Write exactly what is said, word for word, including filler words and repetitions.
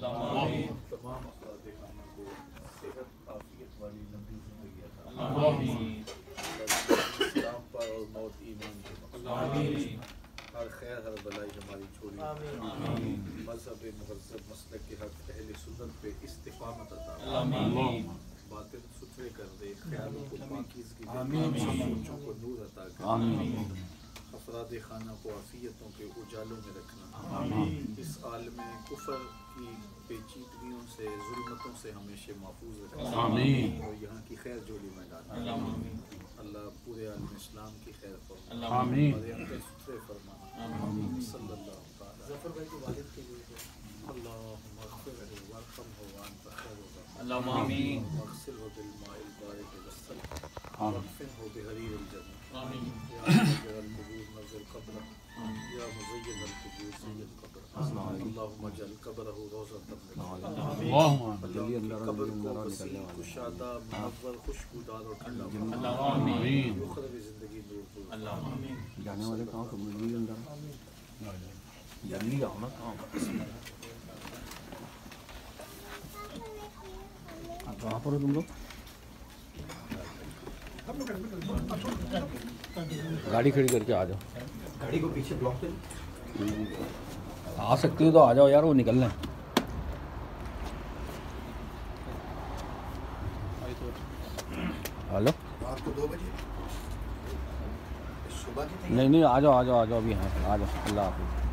तमाम अफराद खाना को सेहत आफियत वाली लंबी जिंदगी अता फरमाए। इस्लाम पर और मौत ईमान के मक़सद हर खैर हर भलाई हमारी छोड़ी। मज़हब मुहज़्ज़ब मसलक के हक़ अहले सुन्नत पे इस्तिक़ामत अता फरमाए। बातिन सुथरे कर दे, ख्यालों को पाकीज़गी दे, सोचों को नूर अता कर। अफराद खाना को आफियतों के उजालों में रखना। इस आलम कुफर की पेचीदगियों से जुल्मतों से हमेशा महफूज रखना और यहाँ की खैर जोली में डालना। अल्लाह पूरे आलम इस्लाम की खैर फरमाए, हमारे अंदर सुथरे फरमाना। सल्लल्लाहु अलैहि ज़फ़र भाई के वालिद के लिए अल्लाहुम्मा अग़फ़िर लहू वरहमहू व अंत खैरुर राहिमीन। अल्लाहुम्मा आमीन। वग़सिलहू बिल-माइल बारिद वस्सल्म वक़फ़िनहू बिहरीरिल जन्नह। आमीन। या मुजय्यिल क़ुबूर नज़्ज़िल क़ब्रह, या मुज़य्यिनल क़ुबूर ज़य्यिन क़ब्रह। अल्लाहुम्मा जअल क़ब्रहू रौज़तम मिन रियादिल जन्नह। अल्लाहुम्मा कब्र को वसी, कुशादा, मुनव्वर, खुशबूदार और ठंडा बना। आमीन। उख़रवी ज़िंदगी नूरपुर। आमीन। जाने वाले कहाँ तुम लोग अंदर जल्दी आओ ना। कहाँ कहाँ पर हो तुम लोग? गाड़ी खड़ी करके आ जाओ। गाड़ी को पीछे ब्लॉक पे आ सकती हो तो आ जाओ यार, वो निकलना है। हेलो, रात को दो बजे सुबह की नहीं नहीं आ जाओ आ जाओ आ जाओ अभी। हाँ आ जाओ। अल्लाह हाफ़िज़।